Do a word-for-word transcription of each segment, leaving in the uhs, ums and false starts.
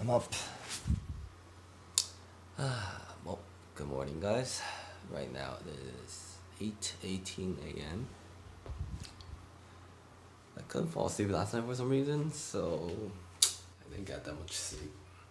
I'm up. Ah, well, good morning, guys. Right now it is eight eighteen a m I couldn't fall asleep last night for some reason, so I didn't get that much sleep.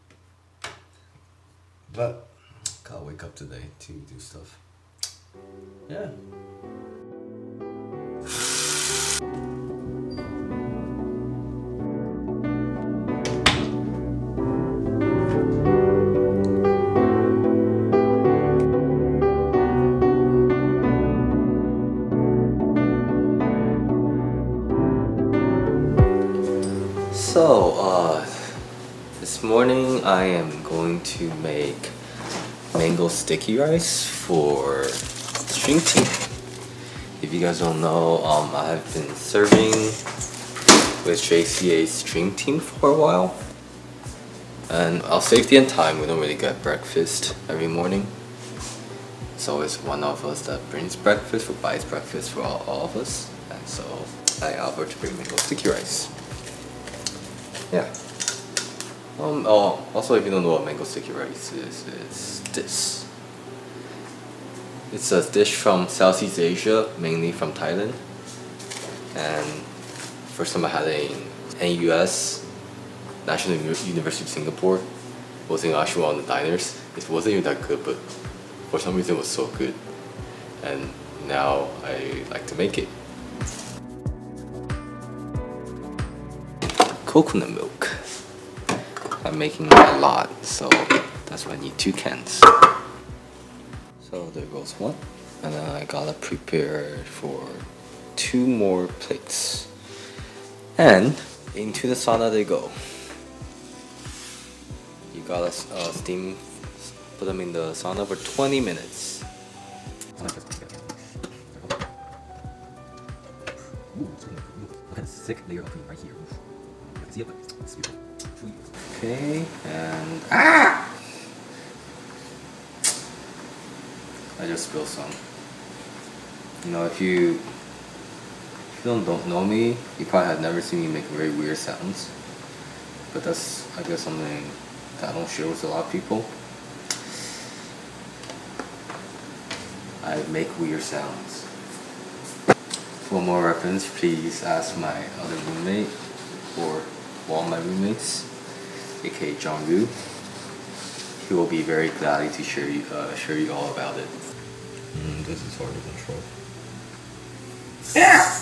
But gotta wake up today to do stuff. Yeah. So, uh, this morning I am going to make mango sticky rice for string team. If you guys don't know, um, I have been serving with J C A's string team for a while. And our safety and time, we don't really get breakfast every morning. It's always one of us that brings breakfast or buys breakfast for all, all of us. And so I offered to bring mango sticky rice. Yeah. Um, oh, also, if you don't know what mango sticky rice is, it's this. It's a dish from Southeast Asia, mainly from Thailand. And first time I had it in N U S, National University of Singapore. Wasn't actually one of the diners. It wasn't even that good, but for some reason it was so good. And now I like to make it. Coconut milk. I'm making a lot, so that's why I need two cans. So there goes one, and then I gotta prepare for two more plates. And into the sauna they go. You gotta uh, steam, put them in the sauna for twenty minutes. Ooh, look at the thick layer of cream right here. See it, but it's beautiful. Okay, and ah! I just spilled some. You know, if you, if you don't, don't know me, you probably have never seen me make very weird sounds. But that's, I guess, something that I don't share with a lot of people. I make weird sounds. For more reference, please ask my other roommate or one of my roommates, aka John Gu. He will be very glad to share you, uh, share you all about it. Mm, this is hard to control. Yeah!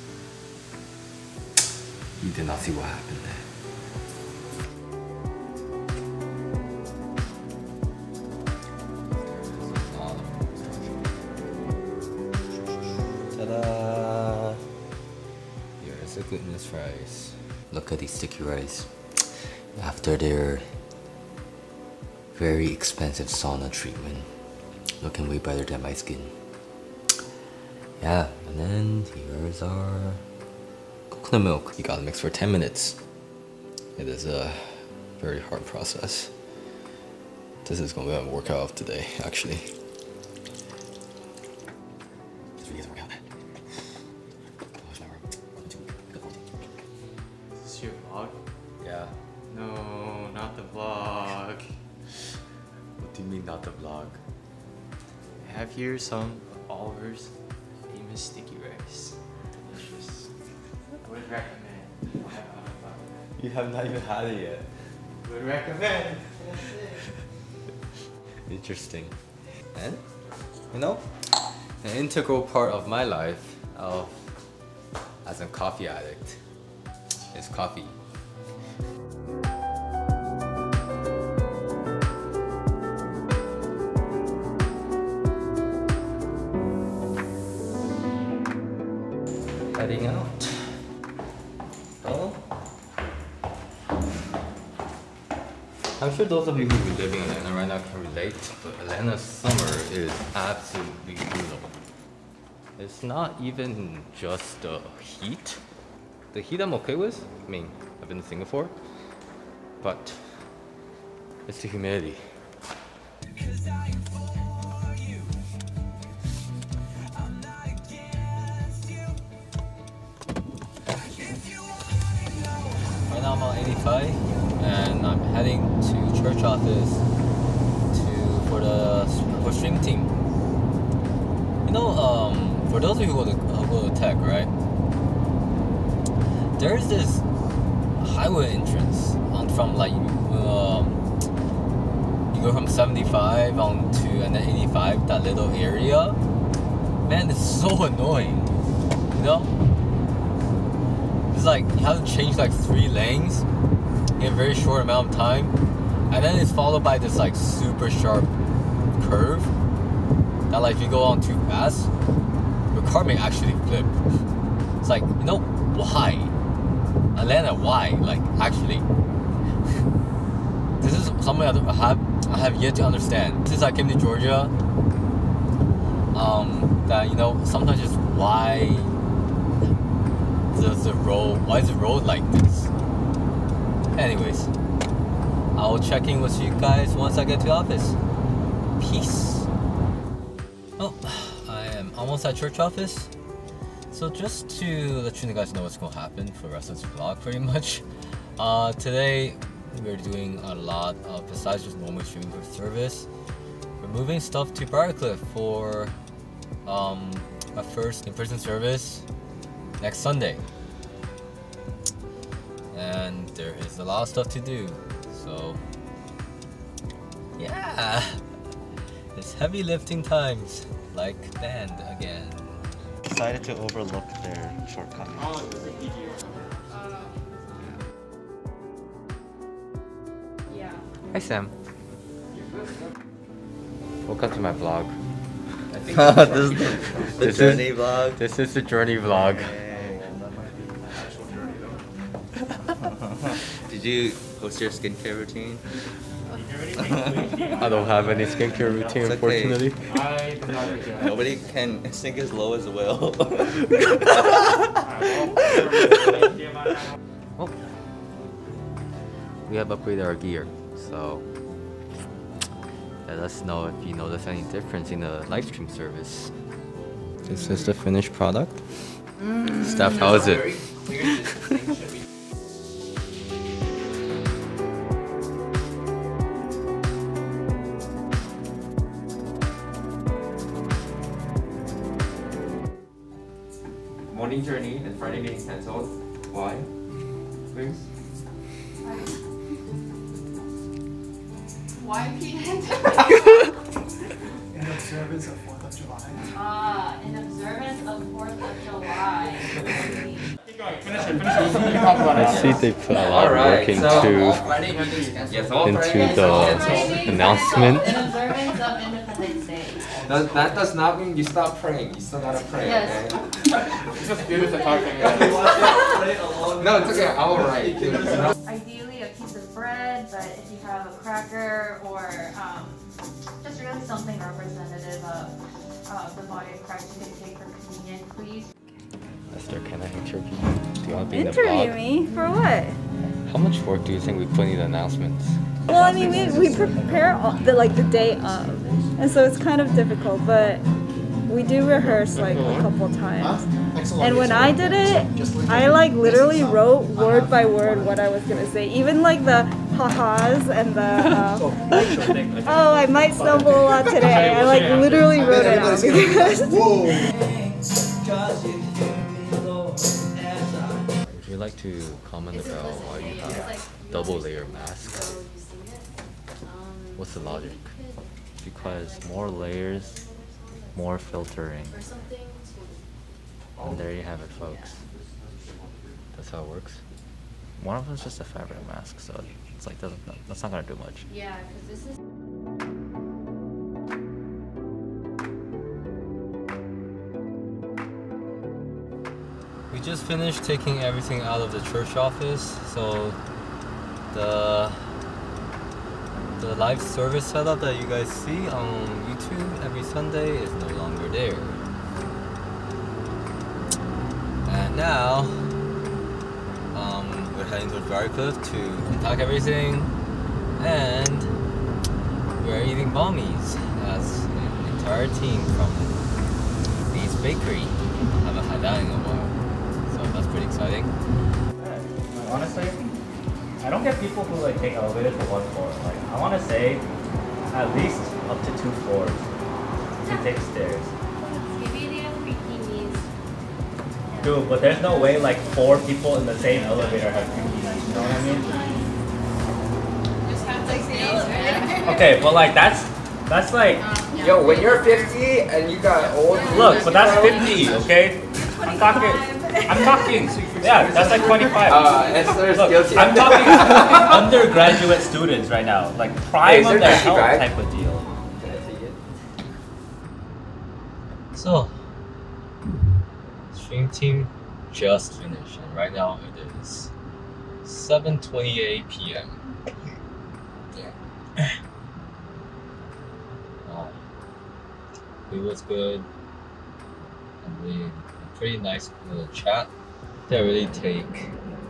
You did not see what happened there. Ta-da! Here's the goodness rice. Look at these sticky rice. After their very expensive sauna treatment, looking way better than my skin. Yeah, and then here's our coconut milk. You gotta mix for ten minutes. It is a very hard process. This is gonna be a workout today, actually. This really is a workout. Is this your vlog? Yeah. No, not the vlog. What do you mean, not the vlog? I have here some of Oliver's famous sticky rice. Delicious. Would recommend. You have not even had it yet. Would recommend. Interesting. And, you know, an integral part of my life of, as a coffee addict is coffee. Heading out. Oh. I'm sure those of you who are living in Atlanta right now can relate, but Atlanta's summer is absolutely brutal. It's not even just the heat. The heat I'm okay with. I mean, I've been to Singapore, but it's the humidity. Right now I'm on eighty-five. and I'm heading to church office to for the for stream team. You know, um, for those of you who go to, who go to tech, right? There's this highway entrance on from like um, you go from seventy-five on to and then eighty-five, that little area. Man, it's so annoying. You know, it's like you have to change like three lanes in a very short amount of time, and then it's followed by this like super sharp curve that like if you go on too fast, your car may actually flip. It's like, you know, why? Atlanta, why? Like, actually, this is something I have I have yet to understand. Since I came to Georgia, um, that you know, sometimes just why does the road? Why is the road like this? Anyways, I will check in with you guys once I get to the office. Peace. Oh, I am almost at church office. So just to let you guys know what's going to happen for the rest of this vlog pretty much. Uh, today we're doing a lot of, besides just normal streaming for service, we're moving stuff to Briarcliff for um, our first in-person service next Sunday. And there is a lot of stuff to do. So yeah, it's heavy lifting times like band again. Decided to overlook their shortcomings. Yeah. Hi Sam. Welcome to my vlog. this is the, the This journey is- vlog. This is the journey vlog. Did you post your skincare routine? I don't have any skincare routine, It's okay. unfortunately. Nobody can sink as low as Will. Oh. We have upgraded our gear, so let us know if you notice any difference in the live stream service. This is the finished product. Mm. Steph, how is it? Morning journey and Friday meeting cancelled. Why? Please. Why Pete Henderson? In observance of fourth of July. Ah, in observance of fourth of July. I see they put a lot of work into, Yes, all into Friday the announcement. In observance of Independence Day. That, that does not mean you stop praying. You still gotta pray, Yes. okay? No, it's okay. I'll write. Ideally a piece of bread, but if you have a cracker or um, just really something representative of uh, the body of Christ you can take for communion, please. Esther, can I interview you? Do you want to be in the Interview vlog? me? For what? How much work do you think we put in the announcements? Well, I mean, we, we prepare all the, like the day of, and so it's kind of difficult, but we do rehearse like a couple times. And when I did it, I like literally wrote word by word what I was gonna say, even like the ha-has and the uh, like, oh, I might stumble a lot today. I like literally wrote it out because Would you like to comment about why you have double layer mask? What's the logic? Because more layers, more filtering. And there you have it, folks. That's how it works. One of them is just a fabric mask, so it's like doesn't that's not gonna do much. Yeah, because this is. We just finished taking everything out of the church office, so the the live service setup that you guys see on YouTube every Sunday is no longer there. And now, um, we're heading to Briarcliff to unpack everything, and we're eating bommies as an entire team from Lee's Bakery. I haven't had that in a while, so that's pretty exciting. Honestly, I don't get people who like take elevators to one floor. Like I want to say, at least up to two floors. You can take stairs. Maybe they have creaky knees. Dude, but there's no way like four people in the same elevator have creaky knees. You know what I mean? Just have to stay right? Okay, but like that's that's like. Yo, when you're fifty and you got old. Look, but that's fifty, okay? I'm talking. I'm talking. Yeah, that's like twenty-five. Uh, Esther's Look, guilty. I'm talking, I'm talking undergraduate students right now, like prime Hey, of their is there health bag? type of deal. So, stream team just finished, and right now it is seven twenty-eight p m Uh, it was good. I mean, a pretty nice little chat. They really take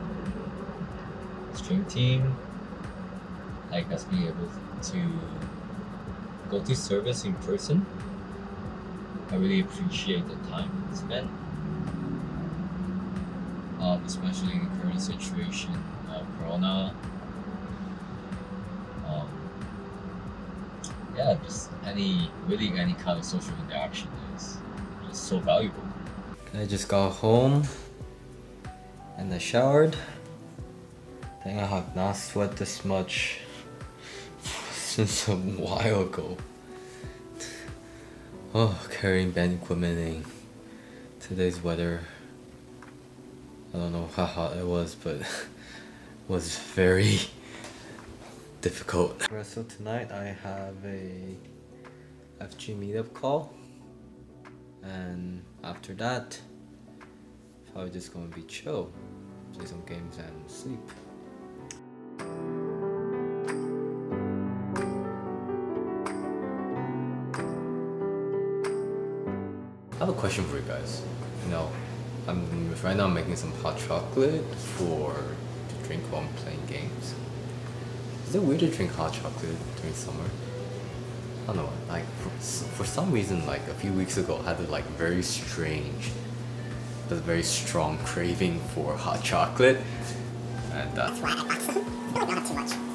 stream team, like us being able to go to service in person. I really appreciate the time spent, um, especially in the current situation of Corona. Um, yeah, just any, really any kind of social interaction is just so valuable. I just got home and I showered. I think I have not sweat this much since a while ago. Oh, carrying band equipment in today's weather. I don't know how hot it was, but it was very difficult. So tonight I have a F G meetup call, and after that, probably just gonna be chill, play some games and sleep. I have a question for you guys. You know, I'm right now making some hot chocolate for to drink while I'm playing games. Is it weird to drink hot chocolate during summer? I don't know. Like for, for some reason, like a few weeks ago, I had a like very strange, but very strong craving for hot chocolate, and that's why I got some. Not too much.